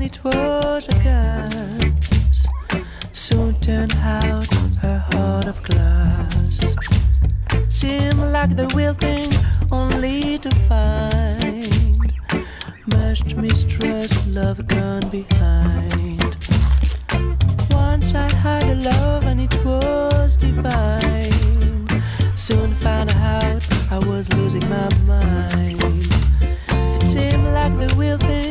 it was a gas. Soon turned out her heart of glass. Seemed like the real thing, only to find much mistrust, love gone behind. Once I had a love and it was divine. Soon found out I was losing my mind. It seemed like the real thing,